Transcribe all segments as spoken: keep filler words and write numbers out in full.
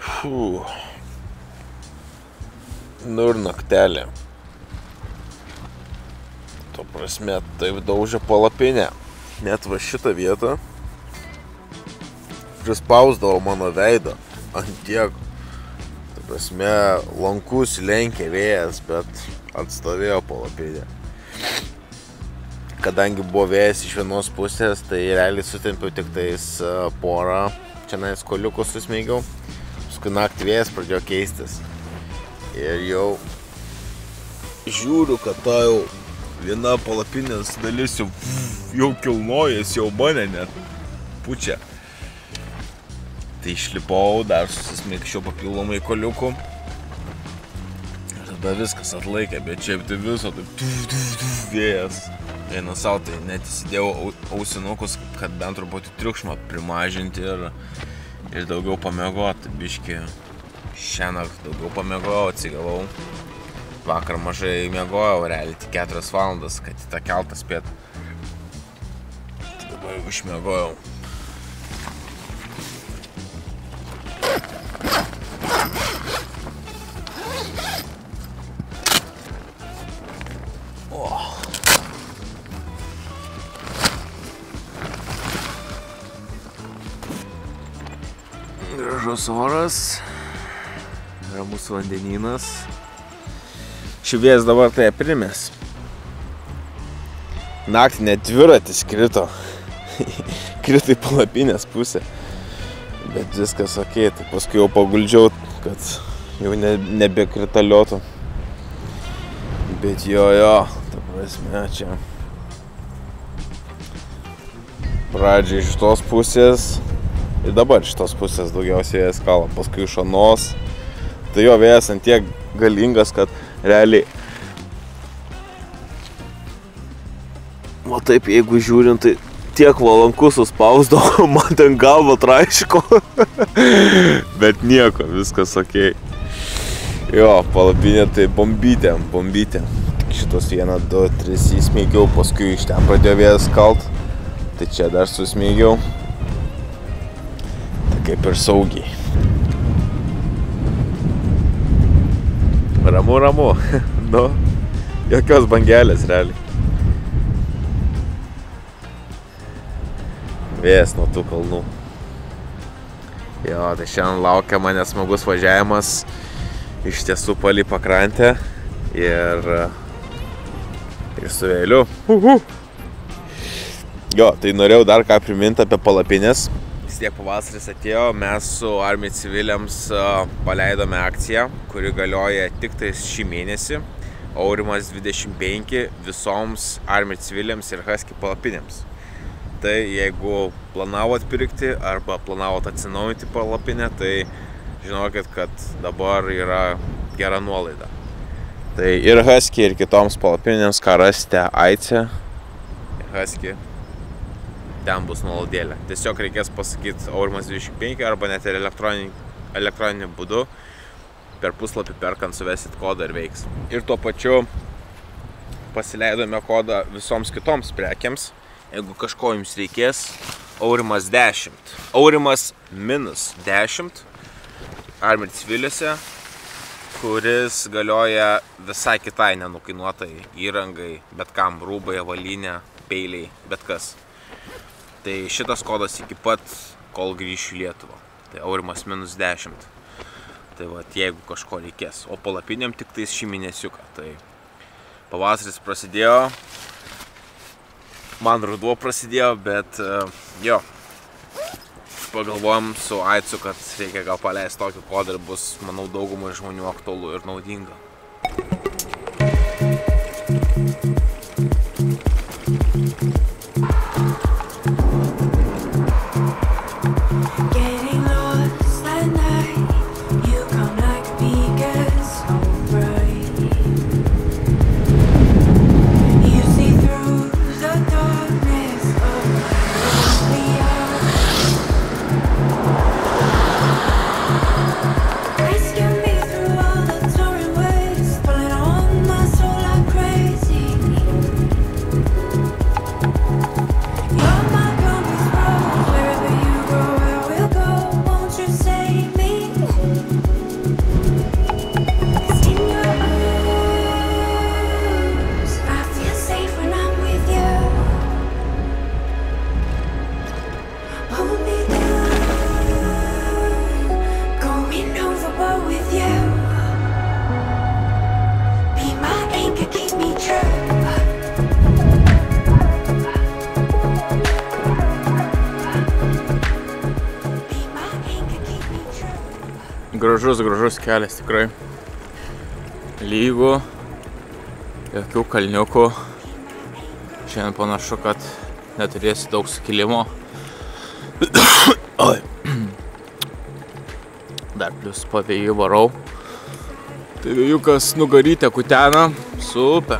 Fū. Nu ir naktelė. Tuo prasme, taip daužė palapinę. Net va šitą vietą prispausdavo mano veidą ant tiek. Tuo prasme, lankus lenkė vėjas, bet atstovėjo palapinė. Kadangi buvo vėjas iš vienos pusės, tai realiai sutempiau tik tais porą čia nais koliukus susmeigiau. Paskui naktį vėjas pradėjo keistis. Ir jau žiūriu, kad ta jau viena palapinės dalis jau, jau kilnojasi, jau mane net pučia. Tai išlipau, dar susismeigščiau papildomai koliukų. Ir tada viskas atlaikė, bet čia tai viso taip tuf, tuf, tuf, vėjas. Eina savo, tai net įsidėjau ausinukus, kad bent truputį triukšmą primažinti ir, ir daugiau pamiegoti. Biški šiąnakt daugiau pamiegojau, atsigavau. Vakar mažai miegojau, realiai tik keturias valandas, kad į tą keltą spėt. Tai dabar jau išmiegojau. Gražus oras, ramus vandenynas. Šivės dabar tai aprimės. Naktį net dviratis krito. Krito į palapinės pusę. Bet viskas okei, tai paskui jau paguldžiau, kad jau ne, nebekritaliotų. Bet jo, jo, ta prasme čia. Pradžiai iš tos pusės. Ir dabar iš tos pusės daugiausiai vėjas kala, paskui iš anos. Tai jo vėjas ant tiek galingas, kad realiai... O taip, jeigu žiūrint, tai tiek valankus suspausdavo, man ten galva traiško. Bet nieko, viskas okei. Jo, palapinė tai bombytė, bombytė. Tik šitos vieną, du, tris įsmeigiau, paskui iš ten pradėjo vėjas kalt. Tai čia dar susmeigiau. Kaip ir saugiai. Ramu, ramu. Nu, jokios bangelės realiai. Vėjas nuo tų kalnų. Jo, tai šiandien laukia mane smagus važiavimas iš tiesų palei pakrantę ir, ir su vėliu. Uhu. Jo, tai norėjau dar ką priminti apie palapinės. Tiek pavasaris atėjo, mes su Army civiliams paleidome akciją, kuri galioja tik tais šį mėnesį. Aurimas dvidešimt penki visoms Army civiliams ir Husky palapinėms. Tai jeigu planavot pirkti arba planavot atsinaujinti palapinę, tai žinokit, kad dabar yra gera nuolaida. Tai ir Husky, ir kitoms palapinėms, ką rasite Aice, Husky. Ten bus nuolaidėlė. Tiesiog reikės pasakyti Aurimas dvidešimt penki arba net ir elektroniniu, elektroniniu būdu per puslapį perkant suvesit kodą ir veiks. Ir tuo pačiu pasileidome kodą visoms kitoms prekiams. Jeigu kažko jums reikės, Aurimas dešimt. Aurimas minus dešimt Army civiliuose, kuris galioja visai kitai nenukainuotai įrangai, bet kam, rūbai, avalynė, peiliai, bet kas. Tai šitas kodas iki pat, kol grįšiu į Lietuvą. Tai Aurimas minus dešimt. Tai va, jeigu kažko reikės. O palapinėm tik tais šį mėnesiuką. Tai pavasaris prasidėjo. Man ruduo prasidėjo, bet jo. Pagalvojom su Aicu, kad reikia gal paleisti tokį kodą ir bus, manau, daugumai žmonių aktualu ir naudinga. Rescue me through all the touring waves. gražus, gražus kelias tikrai. Lygų, jokių kalniukų. Šiandien panašu, kad neturėsi daug sukilimo. Oi. Dar plius pavėjų varau. Tai vėjukas nugarytę kutena. Super.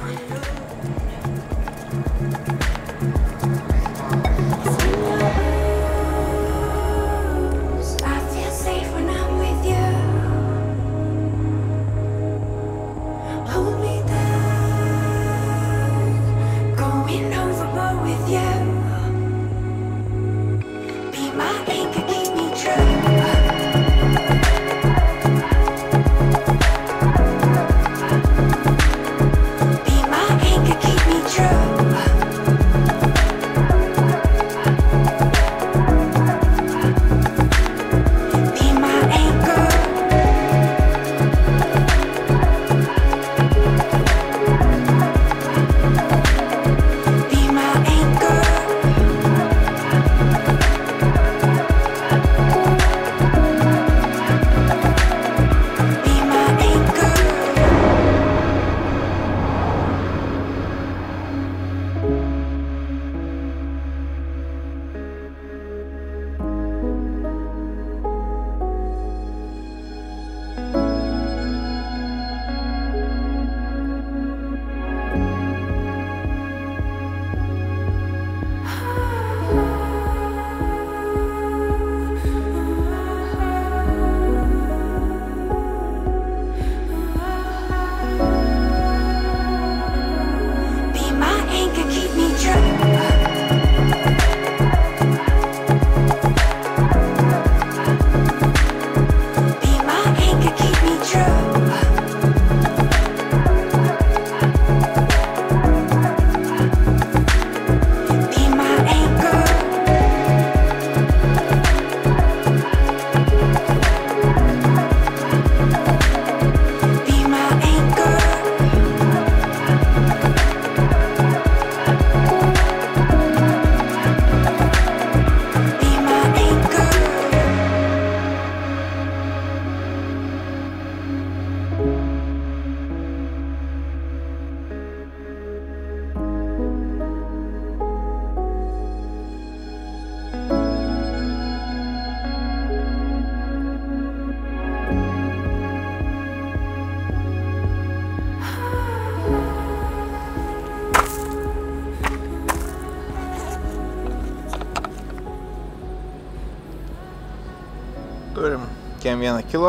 Turim kiem vieną kilo.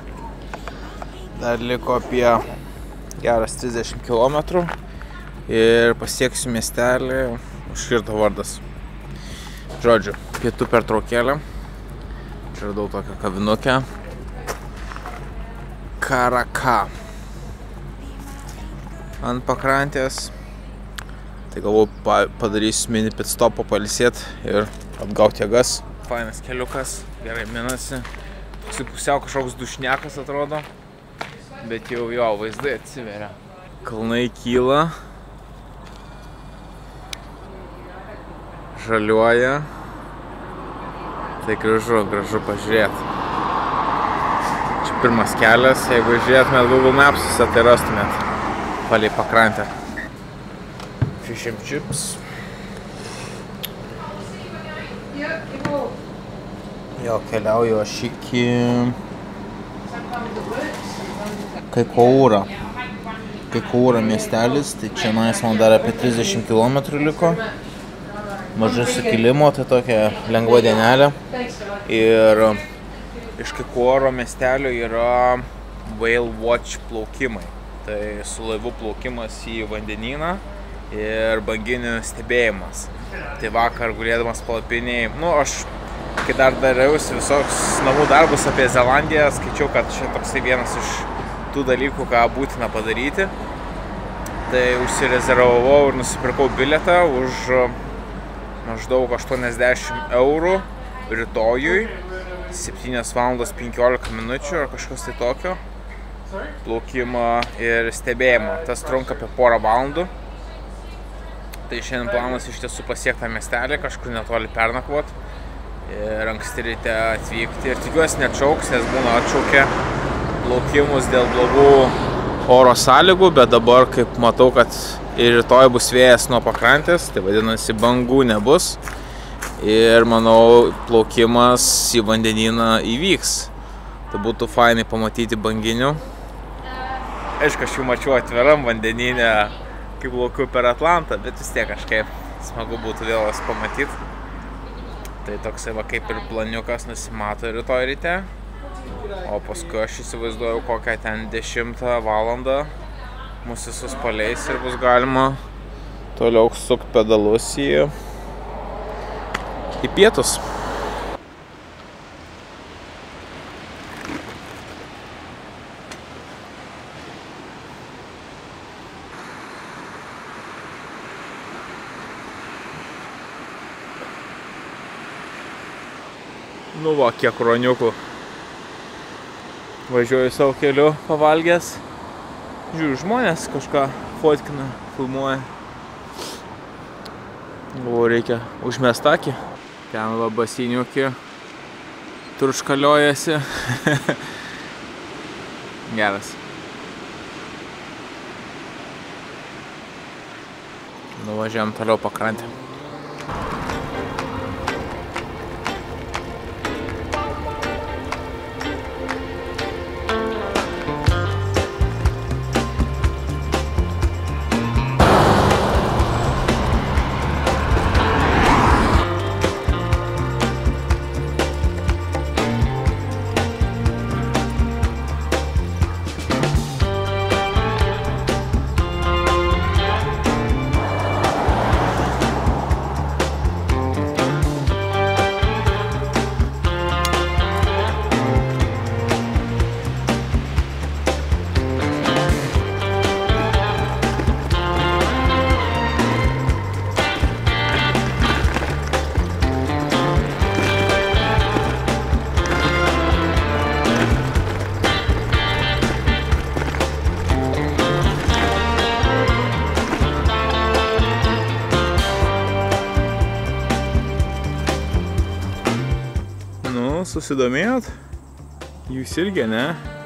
Dar liko apie geras trisdešimt kilometrų. Ir pasieksiu miestelį Užkirto vardas. Žodžiu, pietų pertraukėlė. Čia radau tokią kavinukę. Karaka. Ant pakrantės. Tai galvoju padarysiu mini pit stopą, pailsėt ir atgauti jėgas. Fainas keliukas, gerai minasi. Toksai pusiau kažkoks dušnekas atrodo. Bet jau jo vaizdai atsiveria. Kalnai kyla. Žaliuoja. Tai gražu, gražu pažiūrėti. Čia pirmas kelias, jeigu žiūrėtumėt Google Maps'uose, tai rastumėt palei pakrantę. Fish and chips. Jo, keliauju aš iki Kaikoura. Kaikoura miestelis, tai čia nais man dar apie trisdešimt kilometrų liko. Mažai sukilimo, tai tokia lengva dienelė. Ir iš Kaikouro miestelio yra Whale Watch plaukimai. Tai su laivu plaukimas į vandenyną ir banginių stebėjimas. Tai vakar gulėdamas palapinėj, nu aš kai dar dariausi visoks namų darbus apie Zelandiją, skaičiau, kad čia toksai vienas iš tų dalykų, ką būtina padaryti. Tai užsirezervavau ir nusipirkau bilietą už maždaug aštuoniasdešimt eurų rytojui, septynios valandos penkiolika minučių ar kažkas tai tokio. Plaukimo ir stebėjimo. Tas trunka apie porą valandų. Tai šiandien planas iš tiesų pasiekti tą miestelį, kažkur netoli pernakvot. ir anksti ryte atvykti. Ir tikiuosi neatšauks, nes būna atšaukę plaukimus dėl blogų oro sąlygų, bet dabar, kaip matau, kad ir rytoj bus vėjas nuo pakrantės, tai vadinasi, bangų nebus. Ir manau, plaukimas į vandenyną įvyks. Tai būtų fainai pamatyti banginių. Aišku, aš jų mačiau atviram vandenyne, kaip plaukiu per Atlantą, bet vis tiek kažkaip smagu būtų vėl jas pamatyti. Tai toksai va kaip ir planiukas nusimato rytoj ryte. O paskui aš įsivaizduoju kokią ten dešimtą valandą mus visus paleis ir bus galima toliau sukt pedalus į, į pietus. Nu va, kiek ruoniukų. Važiuoju savo keliu pavalgęs. Žiūriu, žmonės kažką fotkina, filmuoja. Galvoju, reikia užmest akį. Ten va basiniukį turškaliojasi. Geras. Nuvažiuojam toliau pakrantę. Susidomėjot? Jūs irgi, ne?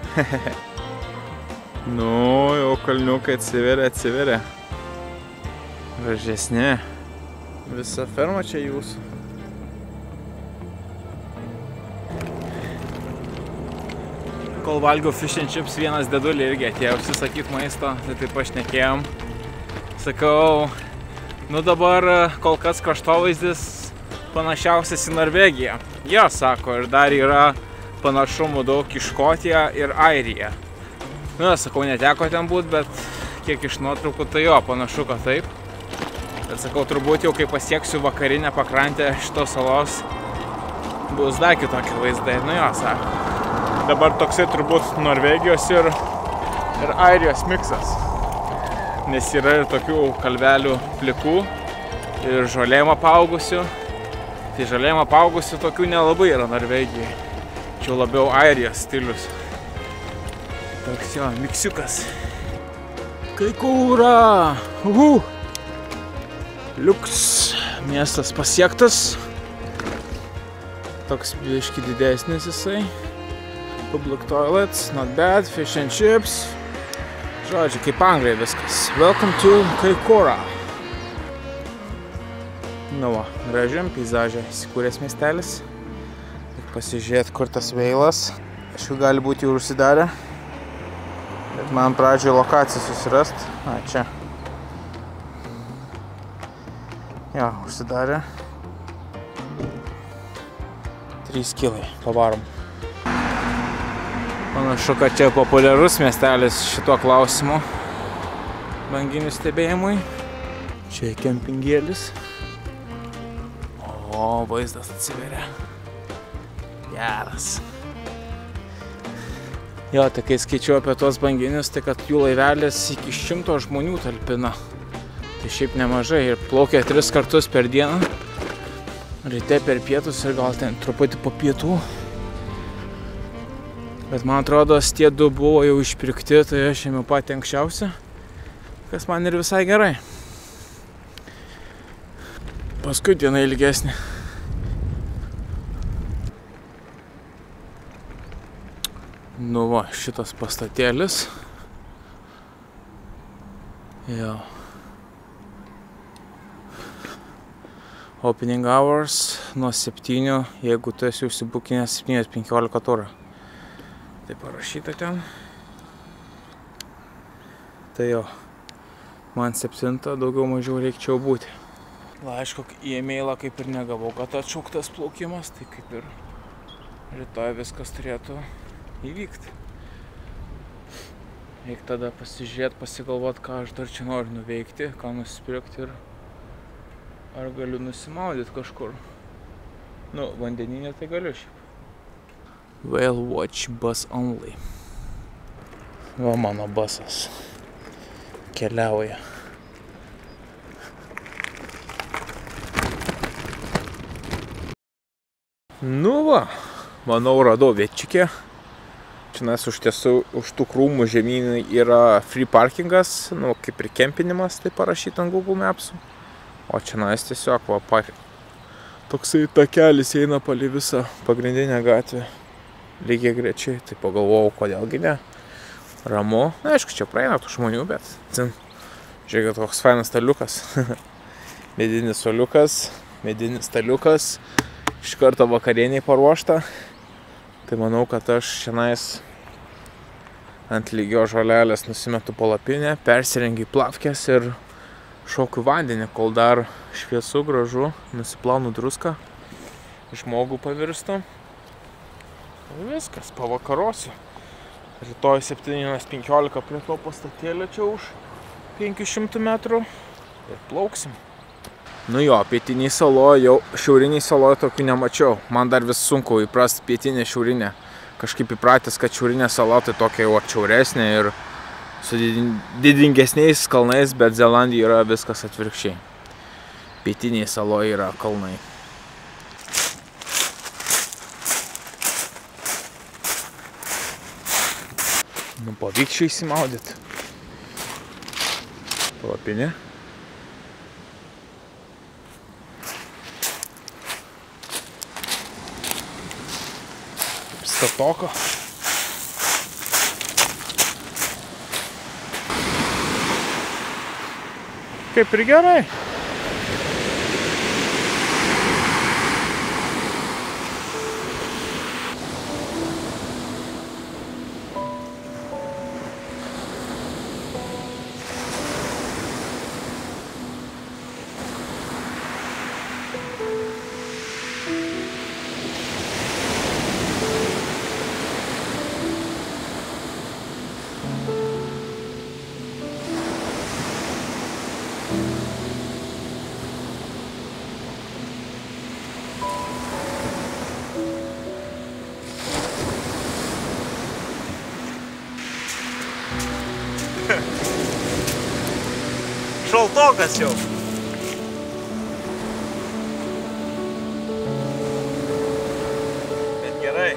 Nu, jau kalniukai atsiveria, atsiveria. Gražesnė. Visa ferma čia jūsų. Kol valgiau fish and chips, vienas dėdulį irgi atėjo užsisakyti maisto, tai taip pašnekėjom. Sakau, nu dabar kol kas kraštovaizdis panašiausias į Norvegiją. Jo, sako, ir dar yra panašumų daug į Škotiją ir Airiją. Nu, sakau, neteko ten būt, bet kiek iš nuotraukų, tai jo, panašu, kad taip. Bet sakau, turbūt jau kai pasieksiu vakarinę pakrantę šitos salos, bus dar kitokie vaizdai. Nu jo, sako. Dabar toksai turbūt Norvegijos ir, ir Airijos miksas. Nes yra ir tokių kalvelių plikų ir žolėjimo apaugusių. Tai žalėjimą apaugusių tokių nelabai yra Norvegijai. Čia labiau Airijos stilius. Toks jo, miksiukas. Kaikūra! Uhu! Liuks! Miestas pasiektas. Toks biški didesnis jisai. Public toilets, not bad, fish and chips. Žodžiu, kaip Anglijai viskas. Welcome to Kaikūra. Nu va, gražiam peizažė įsikūręs miestelis. Pasižiūrėt, kur tas veilas. Aišku, gali būti jau užsidarę. Bet man pradžioje lokaciją susirast. A, čia. Jo, užsidarė. Trys kilai, pavarom. Panašu, kad čia populiarus miestelis šituo klausimu. Banginių stebėjimui. Čia kempingėlis. O, vaizdas atsiveria. Geras. Jo, tai kai skaičiu apie tuos banginius, tai kad jų laivelis iki šimto žmonių talpina. Tai šiaip nemažai ir plaukia tris kartus per dieną. Ryte per pietus ir gal ten truputį po pietų. Bet man atrodo, tie du buvo jau išpirkti, tai aš ėmiau patį anksčiausią. Kas man ir visai gerai. Paskui diena ilgesnė. Nu va, šitas pastatėlis. Jo. Opening hours nuo septynių, jeigu tu esi užsibukinęs septynios penkiolika turą. Tai parašyta ten. Tai jo, man septintą daugiau mažiau reikčiau būti. Laiško į e-mailą kaip ir negavau, kad atšauktas plaukimas, tai kaip ir rytoj viskas turėtų įvykti. Reikia tada pasižiūrėti, pasigalvoti, ką aš dar čia noriu nuveikti, ką nusipirkti ir ar galiu nusimaudyti kažkur. Nu, vandeninė tai galiu šiaip. Whale watch bus only. Va mano busas. Keliauja. Nu va, manau radau vietčikę. Čianais už tiesų, už tų krūmų žemynai yra free parkingas, nu, kaip ir kempinimas, tai parašyta ant Google Maps'ų. O čianais tiesiog, va, pa, toksai takelis eina palei visą pagrindinę gatvę. Lygiai grečiai, tai pagalvojau, kodėlgi ne. Ramu. Na, aišku, čia praeina tų žmonių, bet, cin, žiūrėkit, koks fainas staliukas. Medinis staliukas, medinis staliukas, iš karto vakarieniai paruošta. Tai manau, kad aš šiandien ant lygios žolelės nusimetu palapinę, persirengiu plavkes ir šokiu vandenį, kol dar šviesu, gražu, nusiplaunu druską, žmogų pavirstu. Ir viskas, pavakarosiu. Rytoj septynios penkiolika prie to pastatėlio čia už penkių šimtų metrų ir plauksim. Nu jo, pietiniai saloje, jau šiauriniai saloje tokių nemačiau. Man dar vis sunku įprasti pietinę šiaurinę. Kažkaip įpratęs, kad šiaurinė sala tai tokia jau atšiauresnė ir su didingesniais kalnais, bet Zelandija yra viskas atvirkščiai. Pietiniai saloje yra kalnai. Nu, pavyks čia įsimaudyti. Palapinė. Statoka. Kaip ir gerai. Šaltokas jau. Bet gerai.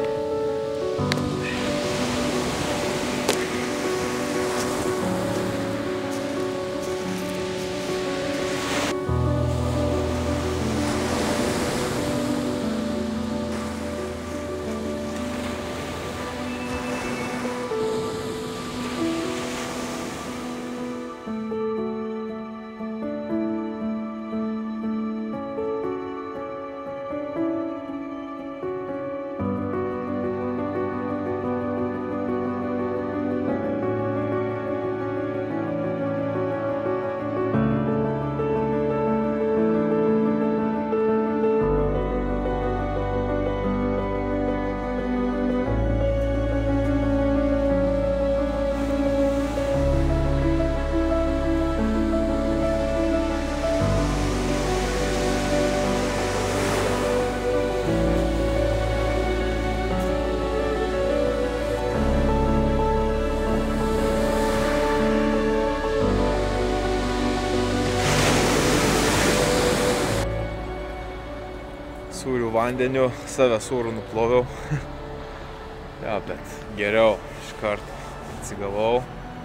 Sūrių vandeniu, save sūrų nuploviau. Ja, bet geriau iš karto atsigavau.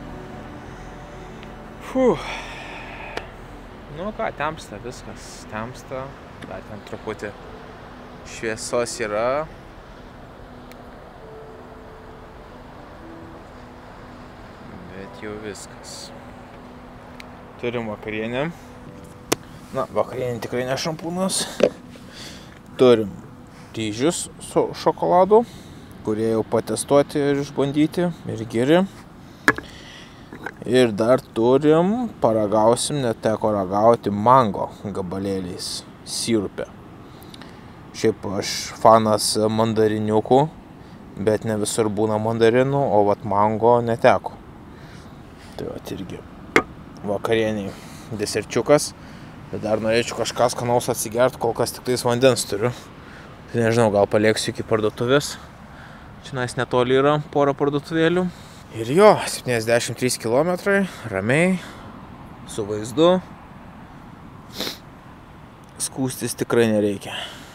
Fuh. Nu ką, temsta viskas, temsta. Dar ten truputį šviesos yra. jau viskas. Turim vakarienę. Na, vakarienė tikrai ne šampūnas. Turim ryžius su šokoladu, kurie jau patestuoti ir išbandyti ir geri. Ir dar turim, paragausim, neteko ragauti mango gabalėliais sirupė. Šiaip aš fanas mandariniukų, bet ne visur būna mandarinų, o vat mango neteko. Tai vat irgi vakarieniai deserčiukas. Bet dar norėčiau kažką skanaus atsigert, kol kas tik tais vandens turiu. Tai nežinau, gal palieksiu iki parduotuvės. Čia netoli yra pora parduotuvėlių. Ir jo, septyniasdešimt trys kilometrai, ramiai, su vaizdu. Skūstis tikrai nereikia.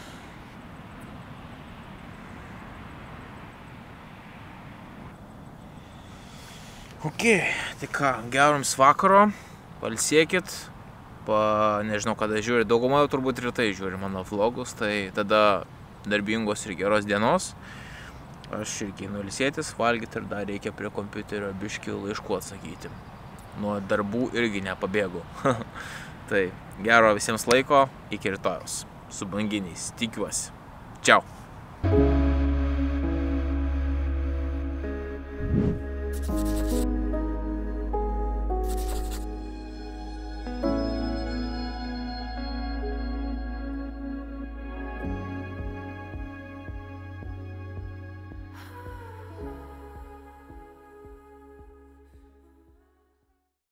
Ok, tai ką, gero jums vakaro, pailsėkit. Pa, nežinau, kada žiūri, dauguma jau turbūt rytai žiūri mano vlogus, tai tada darbingos ir geros dienos. Aš irgi nuilsėtis, valgyti ir dar reikia prie kompiuterio biškį laiškų atsakyti. Nuo darbų irgi nepabėgu. Tai gero visiems laiko, iki rytojaus. Su banginiais, tikiuosi. Čiau.